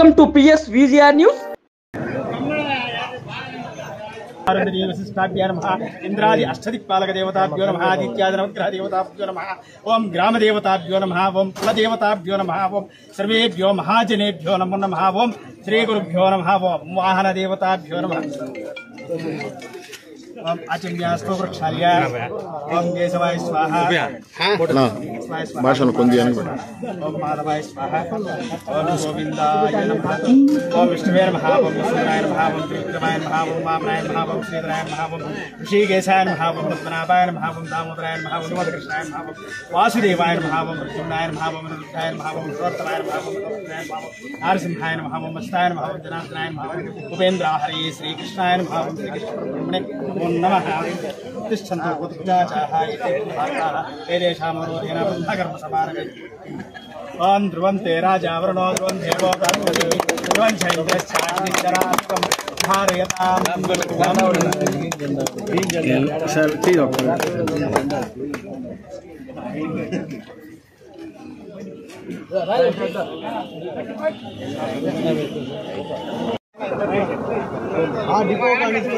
Welcome to PS VGR News. इंद्रादि अष्टदिक्पालक देवताभ्यो नमः आदित्यादि नवग्रह देवताभ्यो नमः ओम ग्राम देवताभ्यो नमः ओम कुल देवताभ्यो नमः ओम सर्वेभ्यो महाजनेभ्यो नमो नमः ओम श्री गुरुभ्यो नमः ओम वाहन देवताभ्यो नमः ओम आचम्यास्तु वृक्षार्य ओम केशवाय स्वाहा भाषण कोंदी ओम माधवाय स्वाहा ओम गोविंदाय नमः ओम विष्णुवे नमः ओम विष्णुराय नमः ओम त्रिविक्रमाय नमः ओम वामनाय नमः ओम श्रीधराय नमः ओम ऋषिकेशाय नमः ओम पद्मनाभाय नमः ओम दामोदराय नमः ओम कृष्णाय नमः ओम वासुदेवाय नमः ओम प्रद्युम्नाय नमः ओम रुद्राय नमः ओम सर्वोत्तमाय नमः ओम नारसिंहाय नमः ओम मस्ताय नमः ओम जनार्दनाय नमः उपेन्द्र हरे श्री कृष्णाय नमः ओम श्री कृष्ण नमः तिष्ठन्तु कुतुब्जाचाः इति भाताः तेषामरोधेन बन्धकर्मसमानगै ओम ध्रुवन्ते राजा वरुणो ध्रुवं देवो गार्गोति ध्रुवं चैन्द्रश्चाग्निश्चरात्कं धारयतां सर ठीक डिपो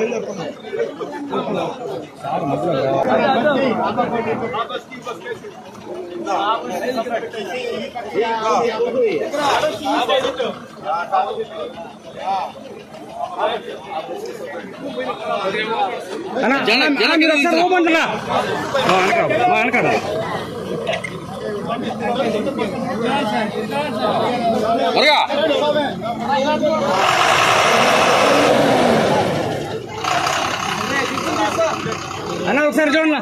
అన్న ఒకసారి చూడన్నా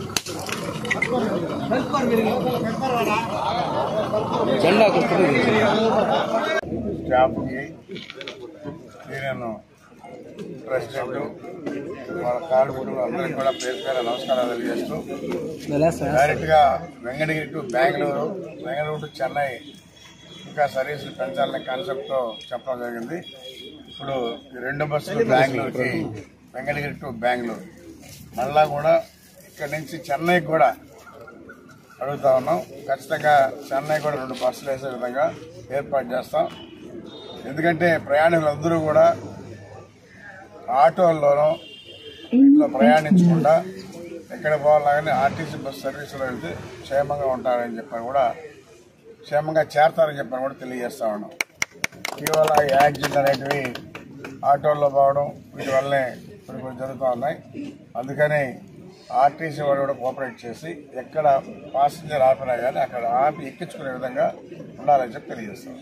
జెండా స్టాఫ్కి నేను ప్రెసిడెంట్ వాళ్ళ కార్మికులు అందరికీ కూడా పేరు నమస్కారాలు తెలియజేస్తూ డైరెక్ట్గా వెంకటగిరి టు బెంగళూరు, బెంగళూరు టు చెన్నై ఇంకా సర్వీసులు పెంచాలనే కాన్సెప్ట్తో చెప్పడం జరిగింది. ఇప్పుడు ఈ 2 బస్సులు బెంగళూరుకి, వెంకటగిరి టు బెంగళూరు, మళ్ళా కూడా ఇక్కడి నుంచి చెన్నైకి కూడా అడుగుతా ఉన్నాం. ఖచ్చితంగా చెన్నై కూడా 2 బస్సులు వేసే విధంగా ఏర్పాటు చేస్తాం. ఎందుకంటే ప్రయాణికులందరూ కూడా ఆటోల్లోనూ ఇంట్లో ప్రయాణించకుండా ఎక్కడ పోవాలని ఆర్టీసీ బస్సు సర్వీసులో వెళ్తే క్షేమంగా ఉంటారని చెప్పని కూడా, క్షేమంగా చేరతారని చెప్పని కూడా తెలియజేస్తా ఉన్నాం. ఇటీవల ఈ యాక్సిడెంట్ అనేటివి ఆటోల్లో పోవడం వీటి వల్లనే కొన్ని జరుగుతూ ఉన్నాయి. అందుకని ఆర్టీసీ వాళ్ళు కూడా కోఆపరేట్ చేసి ఎక్కడ పాసింజర్ ఆపినా కానీ అక్కడ ఆపి ఎక్కించుకునే విధంగా ఉండాలని చెప్పి తెలియజేస్తాం.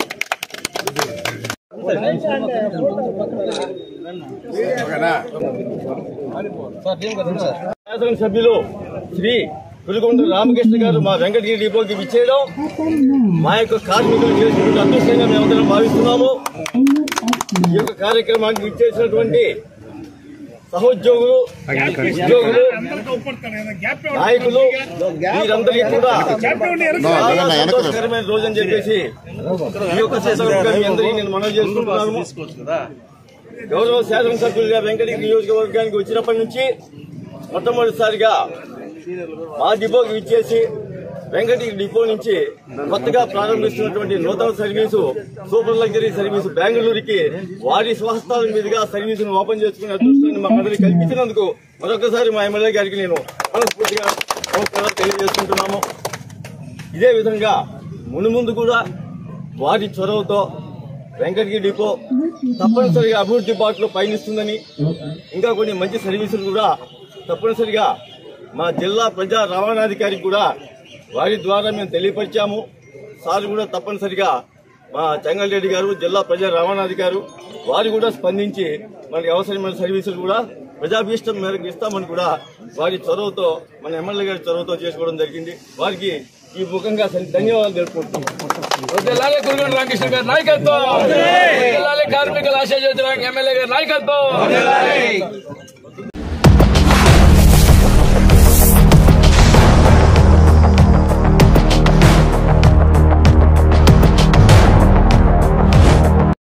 శాసనసభ్యులు శ్రీ పులికొండ రామకృష్ణ గారు మా వెంకటగిరి డిపోకి విచ్చేయడం మా యొక్క కార్మికులు చేసినటువంటి అదృష్టంగా మేమందరం భావిస్తున్నాము. ఈ యొక్క కార్యక్రమానికి విచ్చేసినటువంటి సహోద్యోగులు, ఉద్యోగులు, నాయకులు వీరందరికీ కూడా చాలా సంతోషకరమైన రోజు అని చెప్పేసి ఈ యొక్క అందరికీ నేను మనవి చేసుకుంటున్నాను. గౌరవ శాసనసభ్యులుగా వెంకటగిరి నియోజకవర్గానికి వచ్చినప్పటి నుంచి మొట్టమొదటిసారిగా మా డిపోకి విచ్చేసి వెంకటగిరి డిపో నుంచి కొత్తగా ప్రారంభిస్తున్నటువంటి నూతన సర్వీసు సూపర్ లగ్జరీ సర్వీసు బెంగళూరుకి వారి స్వహస్తాల మీదుగా సర్వీసును ఓపెన్ చేసుకునే అదృష్టాన్ని మా అందరికీ కల్పించినందుకు మరొకసారి మా ఎమ్మెల్యే గారికి నేను మనస్ఫూర్తిగా నమస్కారాలు తెలియజేసుకుంటున్నాము. ఇదే విధంగా మునుముందు కూడా వారి చొరవతో వెంకటగిరి డిపో తప్పనిసరిగా అభివృద్ధి బాటలో పయనిస్తుందని, ఇంకా కొన్ని మంచి సర్వీసులు కూడా తప్పనిసరిగా మా జిల్లా ప్రజా రవాణాధికారికి కూడా వారి ద్వారా మేము తెలియపరిచాము. సార్ కూడా తప్పనిసరిగా మా చెంగల్రెడ్డి గారు జిల్లా ప్రజా రవాణాధికారు వారు కూడా స్పందించి మనకి అవసరమైన సర్వీసులు కూడా ప్రజాభీష్టం మేరకు ఇస్తామని కూడా వారి చొరవతో, మన ఎమ్మెల్యే గారి చొరవతో చేసుకోవడం జరిగింది. వారికి ఈ ముఖంగా ధన్యవాదాలు తెలుపుకుంటున్నాం. రామకృష్ణ గారి నాయకత్వం, కార్మికుల ఆశా జ్యోతి ఎమ్మెల్యే గారి నాయకత్వం.